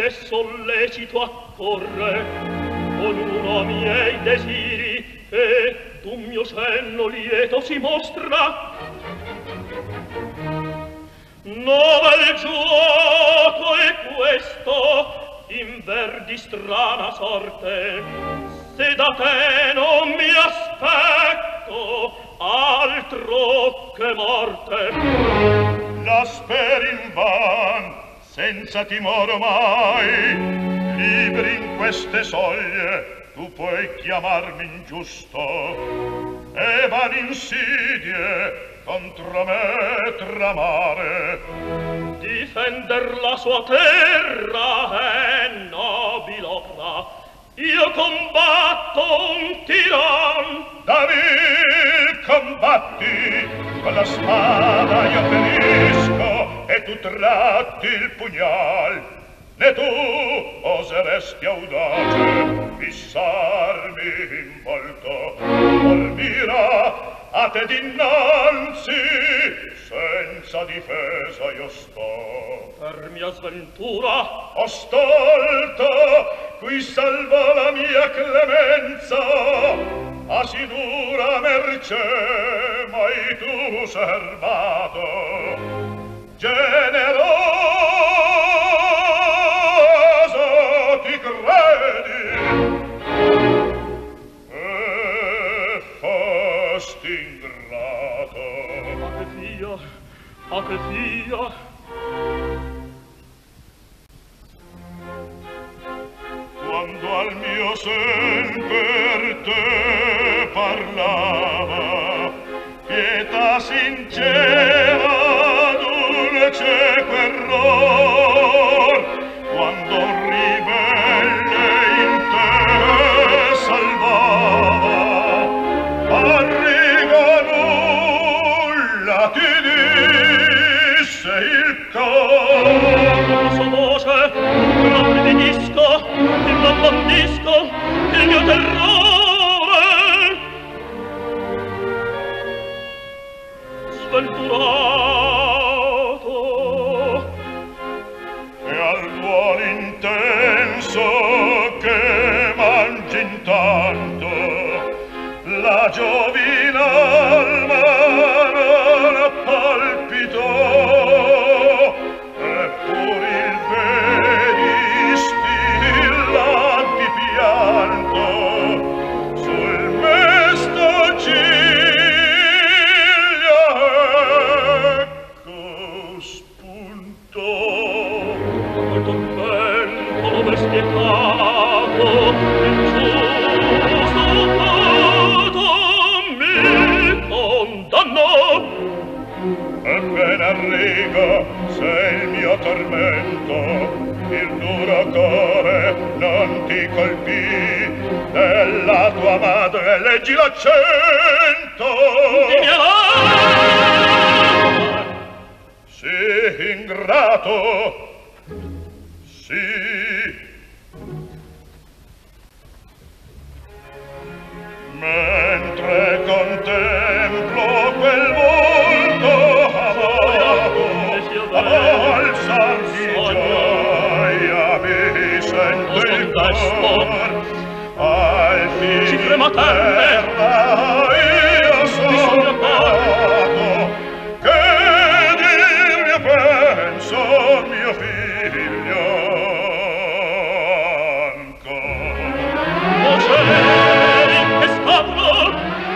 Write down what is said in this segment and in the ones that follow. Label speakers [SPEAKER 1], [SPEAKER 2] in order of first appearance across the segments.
[SPEAKER 1] che sollecito accorre con uno miei desiri e d'un mio senno lieto si mostra. Novel gioco è questo, inver di strana sorte, se da te non mi aspetto altro che morte.
[SPEAKER 2] La speri invan, senza timore mai, liberi in queste soglie, tu puoi chiamarmi ingiusto, e van insidie contro me tramare.
[SPEAKER 1] Difender la sua terra è nobile opera. Io combatto un tiran.
[SPEAKER 2] Da vil combatti, con la spada io ferisco, e tu tratti il pugnal. Ne tu oseresti audace fissarmi in volto, ormira a te dinanzi, senza difesa io sto.
[SPEAKER 1] Per mia sventura,
[SPEAKER 2] o stolto, qui salvo la mia clemenza, a si dura mercé mai tu servato, generoso ti credi, e fasti ingrato.
[SPEAKER 1] A che fia,
[SPEAKER 2] quando al mio sen per te parlava, pietà sincera d'un cieco error, quando un ribelle in te salvava, arriga nulla ti disse il cor.
[SPEAKER 1] la sua voce non rivedisco, non bandisco il mio terrore. Sventurato,
[SPEAKER 2] e al duolo intenso che mangi intanto la giovina alma non palpitò, eppur il vedi stilla di pianto sul mesto ciglia ecco spuntò.
[SPEAKER 1] molto vento lo spietato, ingiusto fato mi condannò.
[SPEAKER 2] Ebbene arrigo, se il mio tormento, il duro core non ti colpì, della tua madre leggi l'accento. Sì, ingrato, sì. Mentre contemplo quel volto al san di gioia mi sento il cor, al fin terra io sono nato, che dirmi penso mio figlio ancora.
[SPEAKER 1] Che scapolo,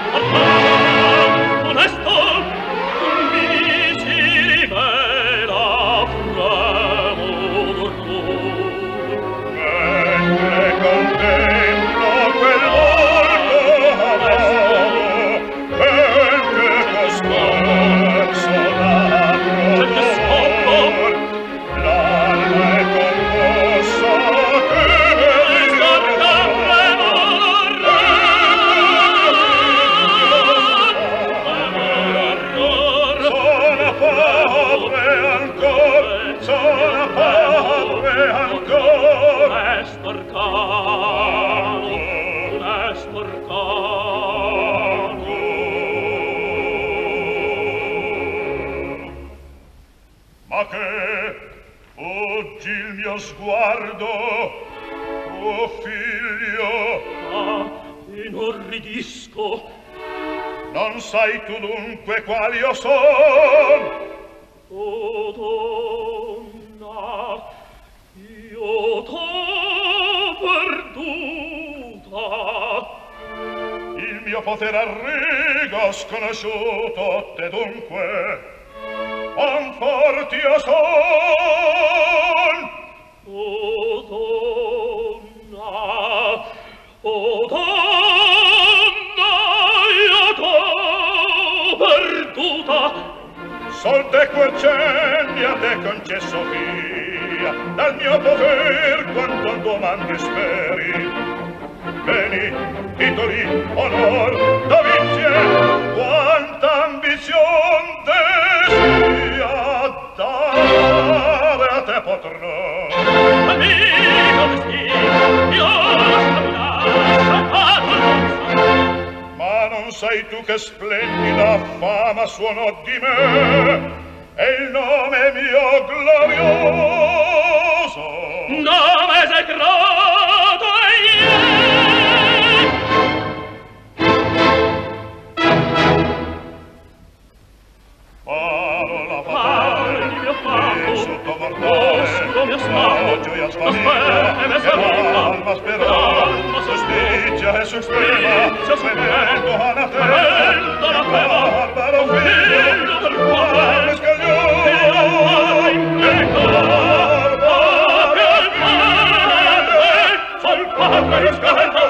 [SPEAKER 1] onesto, mi si rivela fremor tuo.
[SPEAKER 2] Mentre contemplo quel volto amato, quel che cosparso da prodor, l'alma è commossa che mi sono povere ancora.
[SPEAKER 1] È sporcato, è sporcato.
[SPEAKER 2] Ma che fuggi il mio mio sguardo, oh figlio.
[SPEAKER 1] Ah, inorridisco.
[SPEAKER 2] Non sai tu dunque qual io son?
[SPEAKER 1] O donna, io t'ho perduta.
[SPEAKER 2] Il mio potere arrigo sconosciuto te dunque, conforti io son.
[SPEAKER 1] O donna, io t'ho perduta.
[SPEAKER 2] Sol te quercenni a te concesso via, dal mio poter quanto domandi speri. Beni, titoli, onor, dovizie, quanta ambizion desia dare a te potrò.
[SPEAKER 1] Amico destino, io
[SPEAKER 2] Ma non sai tu che splendida fama suonò di me e il nome mio glorioso.
[SPEAKER 1] nome secreto
[SPEAKER 2] Parola
[SPEAKER 1] Parli di mio fatto,
[SPEAKER 2] sotto mortale,
[SPEAKER 1] oscuro mio stato,
[SPEAKER 2] gioia
[SPEAKER 1] lo
[SPEAKER 2] svanita,
[SPEAKER 1] speme
[SPEAKER 2] e
[SPEAKER 1] svanita,
[SPEAKER 2] l'alma sperata,
[SPEAKER 1] l'alma
[SPEAKER 2] giustizia è suprema,
[SPEAKER 1] giustizia suprema,
[SPEAKER 2] tremendo anatema,
[SPEAKER 1] tremendo anatema,
[SPEAKER 2] barbaro
[SPEAKER 1] figlio del quale,
[SPEAKER 2] scaglione,
[SPEAKER 1] in peccato, proprio il padre riscatto,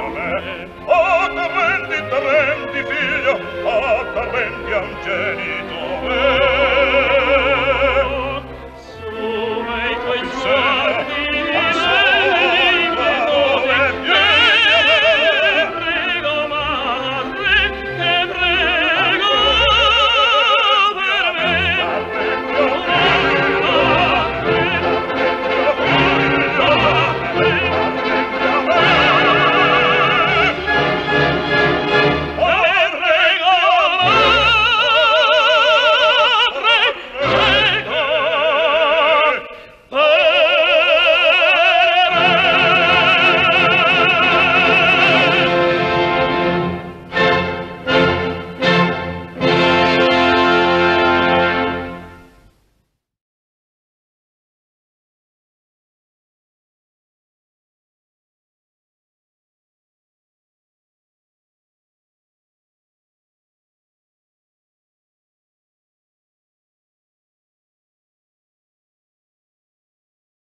[SPEAKER 2] Figlio, a tormenti angelico